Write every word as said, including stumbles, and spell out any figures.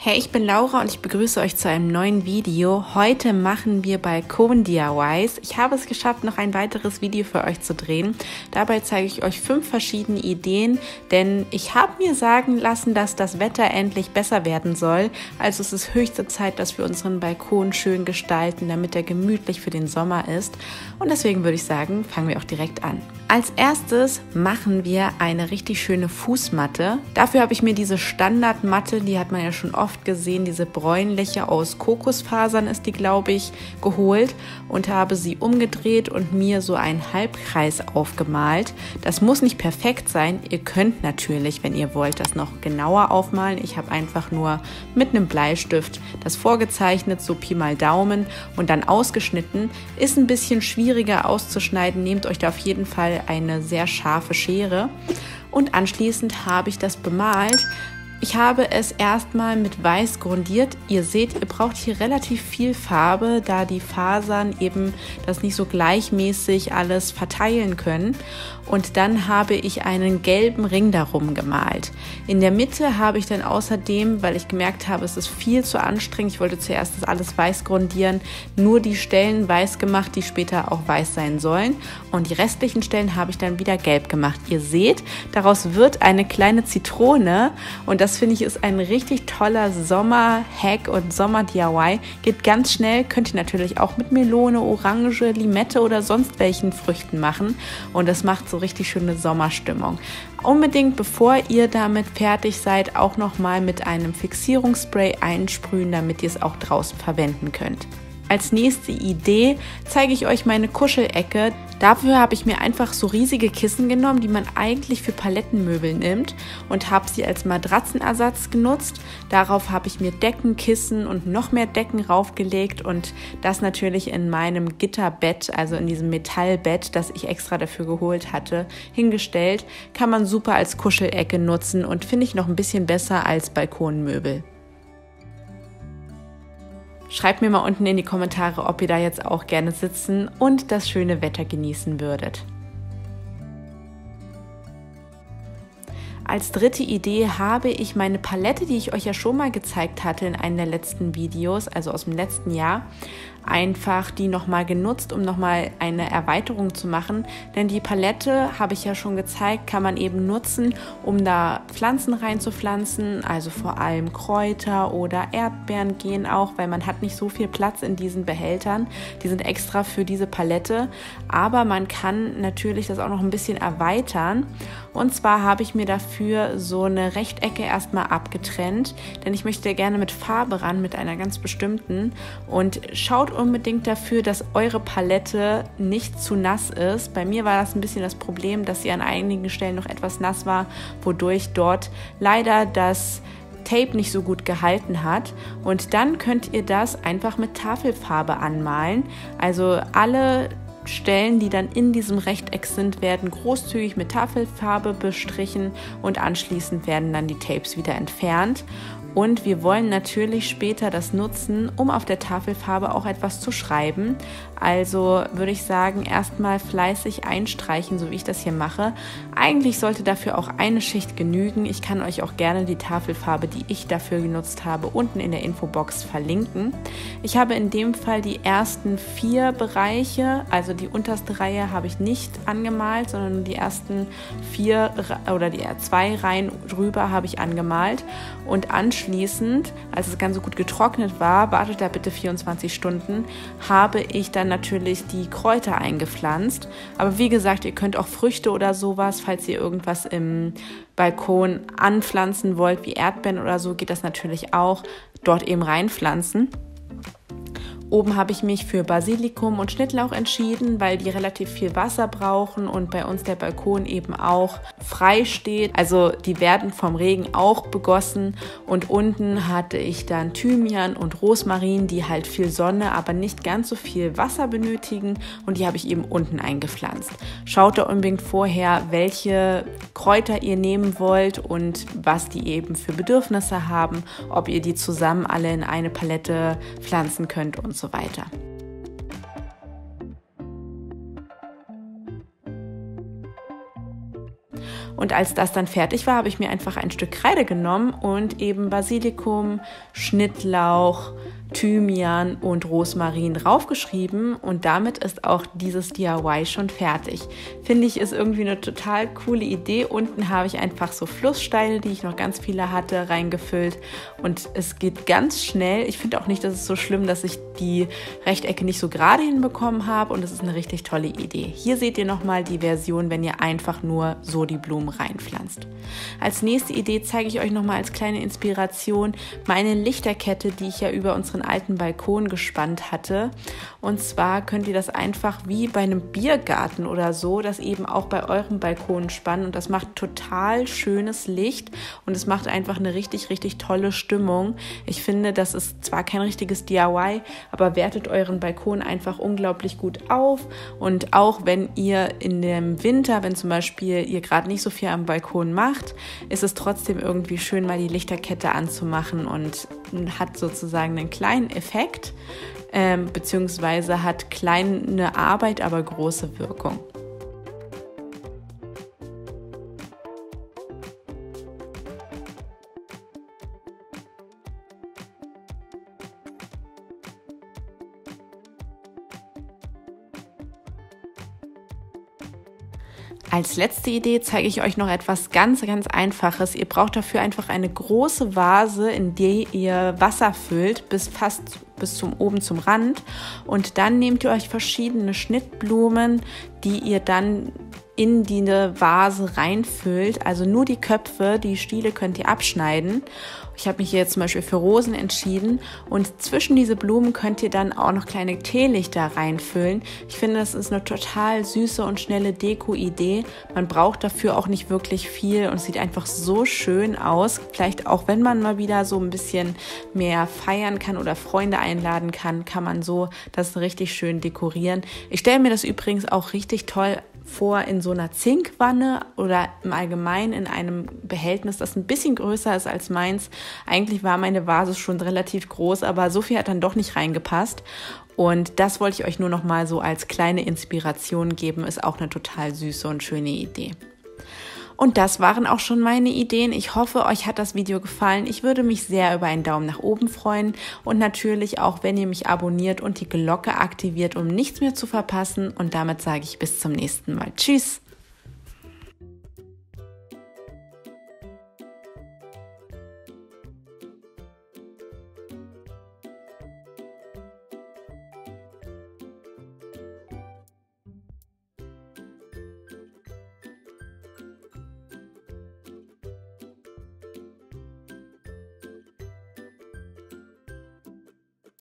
Hey, ich bin Laura und ich begrüße euch zu einem neuen Video. Heute machen wir Balkon-D I Ys. Ich habe es geschafft, noch ein weiteres Video für euch zu drehen. Dabei zeige ich euch fünf verschiedene Ideen, denn ich habe mir sagen lassen, dass das Wetter endlich besser werden soll. Also es ist höchste Zeit, dass wir unseren Balkon schön gestalten, damit er gemütlich für den Sommer ist. Und deswegen würde ich sagen, fangen wir auch direkt an. Als erstes machen wir eine richtig schöne Fußmatte. Dafür habe ich mir diese Standardmatte, die hat man ja schon oft gesehen, diese bräunliche aus Kokosfasern ist die, glaube ich, geholt und habe sie umgedreht und mir so einen Halbkreis aufgemalt. Das muss nicht perfekt sein. Ihr könnt natürlich, wenn ihr wollt, das noch genauer aufmalen. Ich habe einfach nur mit einem Bleistift das vorgezeichnet, so Pi mal Daumen und dann ausgeschnitten. Ist ein bisschen schwieriger auszuschneiden. Nehmt euch da auf jeden Fall eine sehr scharfe Schere und anschließend habe ich das bemalt. Ich habe es erstmal mit Weiß grundiert. Ihr seht, ihr braucht hier relativ viel Farbe, da die Fasern eben das nicht so gleichmäßig alles verteilen können. Und dann habe ich einen gelben Ring darum gemalt. In der Mitte habe ich dann außerdem, weil ich gemerkt habe, es ist viel zu anstrengend, ich wollte zuerst das alles weiß grundieren, nur die Stellen weiß gemacht, die später auch weiß sein sollen. Und die restlichen Stellen habe ich dann wieder gelb gemacht. Ihr seht, daraus wird eine kleine Zitrone und das finde ich ist ein richtig toller Sommer-Hack und Sommer-D I Y. Geht ganz schnell, könnt ihr natürlich auch mit Melone, Orange, Limette oder sonst welchen Früchten machen und das macht so richtig schöne Sommerstimmung. Unbedingt, bevor ihr damit fertig seid, auch nochmal mit einem Fixierungsspray einsprühen, damit ihr es auch draußen verwenden könnt. Als nächste Idee zeige ich euch meine Kuschelecke. Dafür habe ich mir einfach so riesige Kissen genommen, die man eigentlich für Palettenmöbel nimmt und habe sie als Matratzenersatz genutzt. Darauf habe ich mir Decken, Kissen und noch mehr Decken raufgelegt und das natürlich in meinem Gitterbett, also in diesem Metallbett, das ich extra dafür geholt hatte, hingestellt. Kann man super als Kuschelecke nutzen und finde ich noch ein bisschen besser als Balkonmöbel. Schreibt mir mal unten in die Kommentare, ob ihr da jetzt auch gerne sitzen und das schöne Wetter genießen würdet. Als dritte Idee habe ich meine Palette, die ich euch ja schon mal gezeigt hatte in einem der letzten Videos, also aus dem letzten Jahr, einfach die nochmal genutzt, um nochmal eine Erweiterung zu machen. Denn die Palette, habe ich ja schon gezeigt, kann man eben nutzen, um da Pflanzen reinzupflanzen, also vor allem Kräuter oder Erdbeeren gehen auch, weil man hat nicht so viel Platz in diesen Behältern. Die sind extra für diese Palette, aber man kann natürlich das auch noch ein bisschen erweitern. Und zwar habe ich mir dafür so eine Rechtecke erstmal abgetrennt, denn ich möchte gerne mit Farbe ran, mit einer ganz bestimmten. Und schaut unbedingt dafür, dass eure Palette nicht zu nass ist. Bei mir war das ein bisschen das Problem, dass sie an einigen Stellen noch etwas nass war, wodurch dort leider das Tape nicht so gut gehalten hat. Und dann könnt ihr das einfach mit Tafelfarbe anmalen. Also alle Stellen, die dann in diesem Rechteck sind, werden großzügig mit Tafelfarbe bestrichen und anschließend werden dann die Tapes wieder entfernt. Und wir wollen natürlich später das nutzen, um auf der Tafelfarbe auch etwas zu schreiben. Also würde ich sagen, erstmal fleißig einstreichen, so wie ich das hier mache. Eigentlich sollte dafür auch eine Schicht genügen. Ich kann euch auch gerne die Tafelfarbe, die ich dafür genutzt habe, unten in der Infobox verlinken. Ich habe in dem Fall die ersten vier Bereiche, also die unterste Reihe habe ich nicht angemalt, sondern nur die ersten vier oder die zwei Reihen drüber habe ich angemalt. Und anschließend, als das Ganze gut getrocknet war, wartet da bitte vierundzwanzig Stunden, habe ich dann natürlich die Kräuter eingepflanzt. Aber wie gesagt, ihr könnt auch Früchte oder sowas, falls ihr irgendwas im Balkon anpflanzen wollt, wie Erdbeeren oder so, geht das natürlich auch, dort eben reinpflanzen. Oben habe ich mich für Basilikum und Schnittlauch entschieden, weil die relativ viel Wasser brauchen und bei uns der Balkon eben auch frei steht. Also die werden vom Regen auch begossen und unten hatte ich dann Thymian und Rosmarin, die halt viel Sonne, aber nicht ganz so viel Wasser benötigen und die habe ich eben unten eingepflanzt. Schaut da unbedingt vorher, welche Kräuter ihr nehmen wollt und was die eben für Bedürfnisse haben, ob ihr die zusammen alle in eine Palette pflanzen könnt und so weiter. Und als das dann fertig war, habe ich mir einfach ein Stück Kreide genommen und eben Basilikum, Schnittlauch, Thymian und Rosmarin draufgeschrieben und damit ist auch dieses D I Y schon fertig. Finde ich, ist irgendwie eine total coole Idee. Unten habe ich einfach so Flusssteine, die ich noch ganz viele hatte, reingefüllt und es geht ganz schnell. Ich finde auch nicht, dass es so schlimm, dass ich die Rechtecke nicht so gerade hinbekommen habe und es ist eine richtig tolle Idee. Hier seht ihr nochmal die Version, wenn ihr einfach nur so die Blumen reinpflanzt. Als nächste Idee zeige ich euch nochmal als kleine Inspiration meine Lichterkette, die ich ja über unseren alten Balkon gespannt hatte. Und zwar könnt ihr das einfach wie bei einem Biergarten oder so, das eben auch bei eurem Balkon spannen und das macht total schönes Licht und es macht einfach eine richtig, richtig tolle Stimmung. Ich finde, das ist zwar kein richtiges D I Y, aber wertet euren Balkon einfach unglaublich gut auf und auch wenn ihr in dem Winter, wenn zum Beispiel ihr gerade nicht so viel am Balkon macht, ist es trotzdem irgendwie schön, mal die Lichterkette anzumachen und hat sozusagen einen kleinen Effekt, ähm, beziehungsweise hat kleine Arbeit, aber große Wirkung. Als letzte Idee zeige ich euch noch etwas ganz, ganz Einfaches. Ihr braucht dafür einfach eine große Vase, in die ihr Wasser füllt, bis fast bis zum oben zum Rand. Und dann nehmt ihr euch verschiedene Schnittblumen, die ihr dann in die Vase reinfüllt. Also nur die Köpfe, die Stiele könnt ihr abschneiden. Ich habe mich hier jetzt zum Beispiel für Rosen entschieden und zwischen diese Blumen könnt ihr dann auch noch kleine Teelichter reinfüllen. Ich finde, das ist eine total süße und schnelle Deko-Idee. Man braucht dafür auch nicht wirklich viel und es sieht einfach so schön aus. Vielleicht auch, wenn man mal wieder so ein bisschen mehr feiern kann oder Freunde einladen kann, kann man so das richtig schön dekorieren. Ich stelle mir das übrigens auch richtig toll vor in so einer Zinkwanne oder im Allgemeinen in einem Behältnis, das ein bisschen größer ist als meins. Eigentlich war meine Vase schon relativ groß, aber so viel hat dann doch nicht reingepasst. Und das wollte ich euch nur noch mal so als kleine Inspiration geben. Ist auch eine total süße und schöne Idee. Und das waren auch schon meine Ideen. Ich hoffe, euch hat das Video gefallen. Ich würde mich sehr über einen Daumen nach oben freuen und natürlich auch, wenn ihr mich abonniert und die Glocke aktiviert, um nichts mehr zu verpassen. Und damit sage ich bis zum nächsten Mal. Tschüss!